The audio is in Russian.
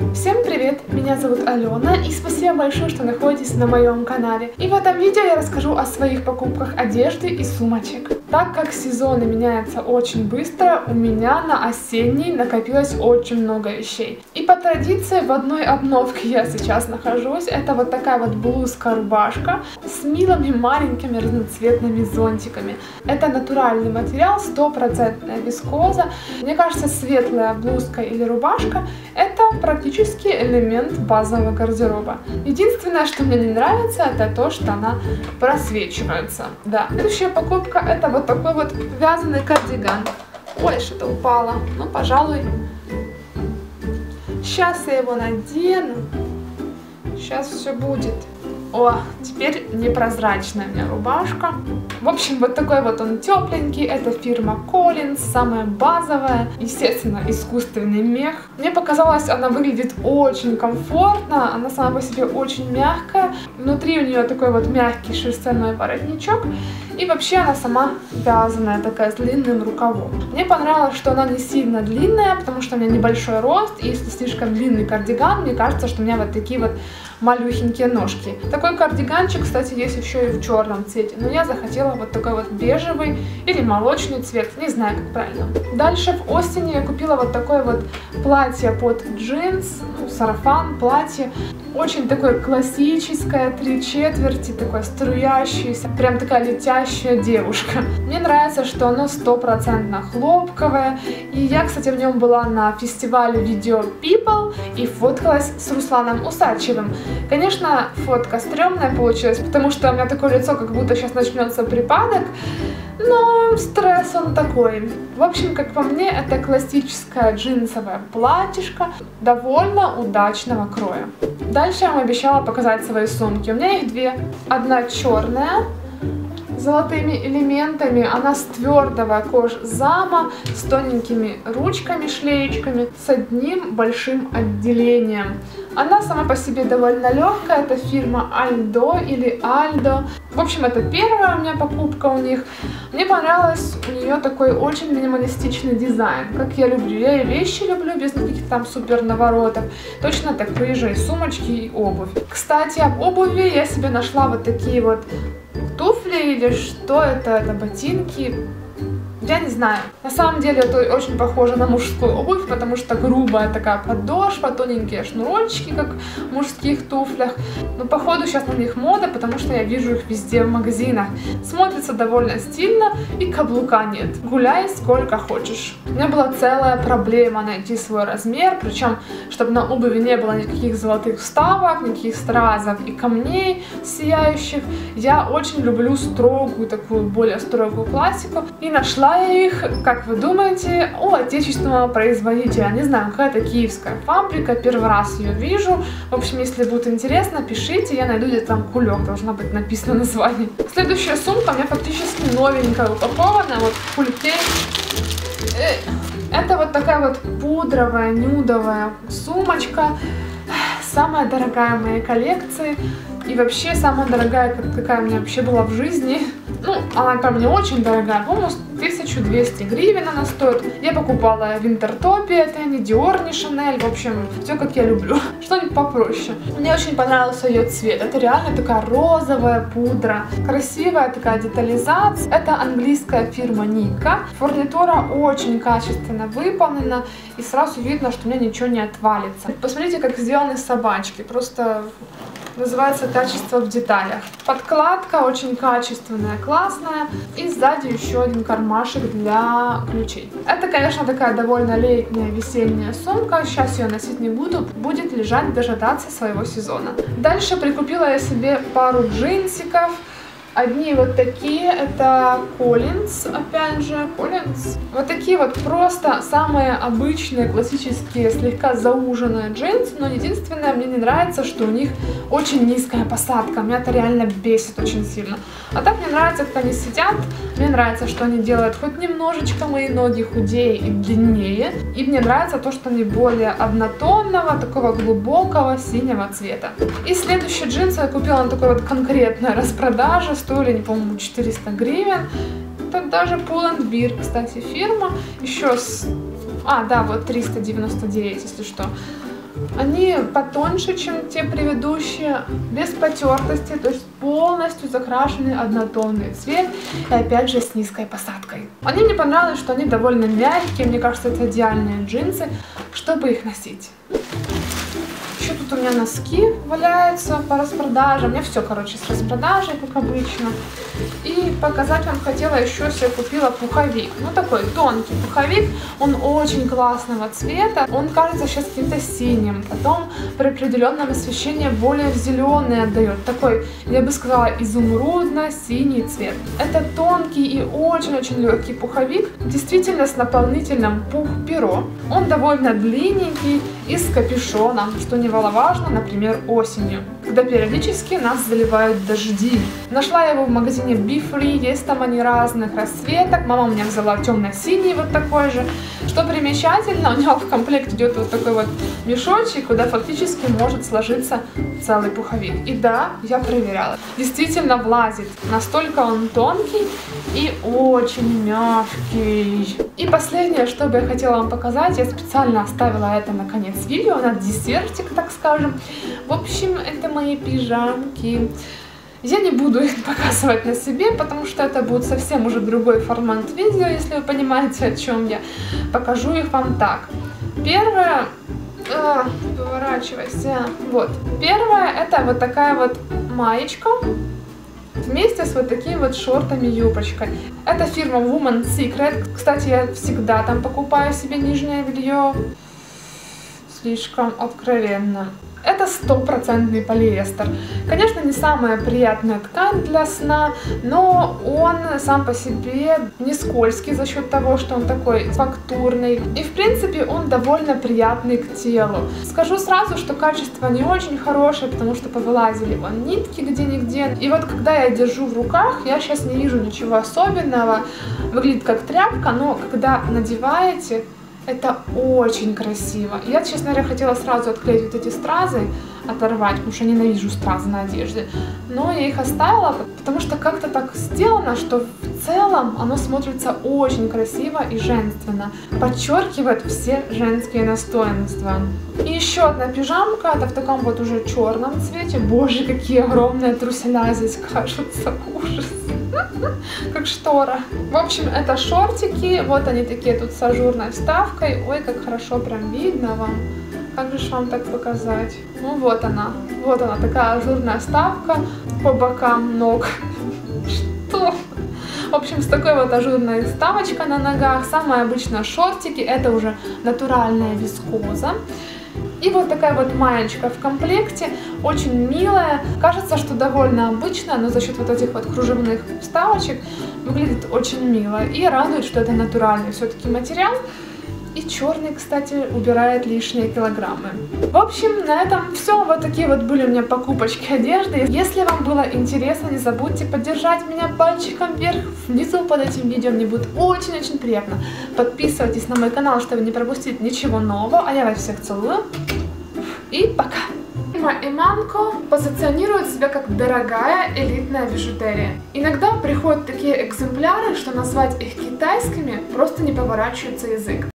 Всем привет! Меня зовут Алена и спасибо большое, что находитесь на моем канале. И в этом видео я расскажу о своих покупках одежды и сумочек. Так как сезоны меняются очень быстро, у меня на осенний накопилось очень много вещей. И по традиции в одной обновке я сейчас нахожусь. Это вот такая вот блузка-рубашка с милыми маленькими разноцветными зонтиками. Это натуральный материал, 100% вискоза. Мне кажется, светлая блузка или рубашка — это практически элемент базового гардероба. Единственное, что мне не нравится, это то, что она просвечивается. Да. Следующая покупка — это вот такой вот вязаный кардиган. Ой, что-то упало. Ну, пожалуй, сейчас я его надену. Сейчас все будет. О, теперь непрозрачная у меня рубашка. В общем, вот такой вот он тепленький. Это фирма Collins, самая базовая. Естественно, искусственный мех. Мне показалось, она выглядит очень комфортно. Она сама по себе очень мягкая. Внутри у нее такой вот мягкий шерстяной воротничок. И вообще она сама вязаная, такая с длинным рукавом. Мне понравилось, что она не сильно длинная, потому что у меня небольшой рост. И если слишком длинный кардиган, мне кажется, что у меня вот такие вот малюхенькие ножки. Такой кардиганчик, кстати, есть еще и в черном цвете. Но я захотела вот такой вот бежевый или молочный цвет. Не знаю, как правильно. Дальше в Остине я купила вот такое вот платье под джинс, сарафан, платье. Очень такое классическое, 3/4, такое струящееся, прям такая летящая девушка. Мне нравится, что оно 100% хлопковое. И я, кстати, в нем была на фестивале Video People и фоткалась с Русланом Усачевым. Конечно, фотка стрёмная получилась, потому что у меня такое лицо, как будто сейчас начнется припадок. Но стресс он такой. В общем, как по мне, это классическое джинсовое платьишко довольно удачного кроя. Дальше я вам обещала показать свои сумки. У меня их две. Одна черная, с золотыми элементами. Она с твердого кожзама, с тоненькими ручками, шлеечками, с одним большим отделением. Она сама по себе довольно легкая. Это фирма Aldo или Aldo. В общем, это первая у меня покупка у них. Мне понравилось у нее такой очень минималистичный дизайн, как я люблю. Я и вещи люблю без никаких там супер наворотов. Точно такие же и сумочки, и обувь. Кстати, об обуви я себе нашла вот такие вот туфли или что это? Это ботинки. Я не знаю. На самом деле это очень похоже на мужскую обувь, потому что грубая такая подошва, тоненькие шнурочки, как в мужских туфлях. Но походу сейчас на них мода, потому что я вижу их везде в магазинах. Смотрится довольно стильно и каблука нет. Гуляй сколько хочешь. У меня была целая проблема найти свой размер, причем, чтобы на обуви не было никаких золотых вставок, никаких стразов и камней сияющих. Я очень люблю строгую, такую более строгую классику. И нашла я их, как вы думаете, у отечественного производителя. Не знаю, какая-то киевская фабрика, первый раз ее вижу. В общем, если будет интересно, пишите, я найду где-то там кулек, должно быть написано название. Следующая сумка у меня фактически новенькая, упакована, вот в культе. Это вот такая вот пудровая, нюдовая сумочка, самая дорогая в моей коллекции. И вообще самая дорогая, какая у меня вообще была в жизни. Ну, она ко мне очень дорогая, по-моему, 1200 гривен она стоит. Я покупала в Интертопе, это не Dior, не Chanel, в общем, все как я люблю. Что-нибудь попроще. Мне очень понравился ее цвет. Это реально такая розовая пудра. Красивая такая детализация. Это английская фирма Nika. Фурнитура очень качественно выполнена. И сразу видно, что у меня ничего не отвалится. Посмотрите, как сделаны собачки. Просто... Называется «Качество в деталях». Подкладка очень качественная, классная. И сзади еще один кармашек для ключей. Это, конечно, такая довольно летняя весенняя сумка. Сейчас ее носить не буду. Будет лежать, дожидаться своего сезона. Дальше прикупила я себе пару джинсиков. Одни вот такие, это Collins, опять же, Collins. Вот такие вот просто самые обычные, классические, слегка зауженные джинсы. Но единственное, мне не нравится, что у них очень низкая посадка. Меня это реально бесит очень сильно. А так мне нравится, как они сидят. Мне нравится, что они делают хоть немножечко мои ноги худее и длиннее. И мне нравится то, что они более однотонного, такого глубокого синего цвета. И следующие джинсы я купила на такой вот конкретной распродаже. Стоили, не помню, 400 гривен. Это даже Pull&Bear, кстати, фирма. Еще с... А, да, вот 399, если что. Они потоньше, чем те предыдущие, без потертости, то есть полностью закрашенный однотонный цвет и опять же с низкой посадкой. Они мне понравилось, что они довольно мягкие, мне кажется, это идеальные джинсы, чтобы их носить. Еще тут у меня носки валяются по распродаже. У меня все, короче, с распродажей, как обычно. И показать вам хотела, еще себе купила пуховик. Ну, такой тонкий пуховик. Он очень классного цвета. Он кажется сейчас каким-то синим. Потом при определенном освещении более в зеленый отдает. Такой, я бы сказала, изумрудно-синий цвет. Это тонкий и очень-очень легкий пуховик. Действительно с наполнителем пух-перо. Он довольно длинненький и с капюшоном, что немаловажно, например, осенью, когда периодически нас заливают дожди. Нашла я его в магазине Be Free, есть там они разных расцветок. Мама у меня взяла темно-синий вот такой же. Что примечательно, у него в комплект идет вот такой вот мешочек, куда фактически может сложиться целый пуховик. И да, я проверяла. Действительно влазит. Настолько он тонкий и очень мягкий. И последнее, что бы я хотела вам показать, я специально оставила это на конец видео, на десертик, так скажем. В общем, это мои пижамки. Я не буду их показывать на себе, потому что это будет совсем уже другой формат видео, если вы понимаете, о чем я. Покажу их вам так. Первое... поворачивайся. Вот. Первое, это вот такая вот маечка вместе с вот такими вот шортами-юбочкой. Это фирма Woman's Secret. Кстати, я всегда там покупаю себе нижнее белье. Слишком откровенно. Это 100% полиэстер. Конечно, не самая приятная ткань для сна, но он сам по себе не скользкий за счет того, что он такой фактурный. И в принципе он довольно приятный к телу. Скажу сразу, что качество не очень хорошее, потому что повылазили вон нитки где-нигде. И вот когда я держу в руках, я сейчас не вижу ничего особенного. Выглядит как тряпка, но когда надеваете, это очень красиво. Я, честно говоря, хотела сразу отклеить вот эти стразы, оторвать, потому что ненавижу стразы на одежде. Но я их оставила, потому что как-то так сделано, что в целом оно смотрится очень красиво и женственно. Подчеркивает все женские достоинства. И еще одна пижамка, это в таком вот уже черном цвете. Боже, какие огромные труселя здесь кажутся. Ужас. Как штора. В общем, это шортики. Вот они такие тут с ажурной вставкой. Ой, как хорошо прям видно вам. Как же вам так показать? Ну вот она. Вот она, такая ажурная вставка по бокам ног. Что? В общем, с такой вот ажурной вставочкой на ногах. Самые обычные шортики. Это уже натуральная вискоза. И вот такая вот маечка в комплекте, очень милая. Кажется, что довольно обычная, но за счет вот этих вот кружевных вставочек выглядит очень мило. И радует, что это натуральный все-таки материал. И черный, кстати, убирает лишние килограммы. В общем, на этом все. Вот такие вот были у меня покупочки одежды. Если вам было интересно, не забудьте поддержать меня пальчиком вверх. Внизу под этим видео мне будет очень-очень приятно. Подписывайтесь на мой канал, чтобы не пропустить ничего нового. А я вас всех целую. И пока! Иманко позиционирует себя как дорогая элитная бижутерия. Иногда приходят такие экземпляры, что назвать их китайскими просто не поворачивается язык.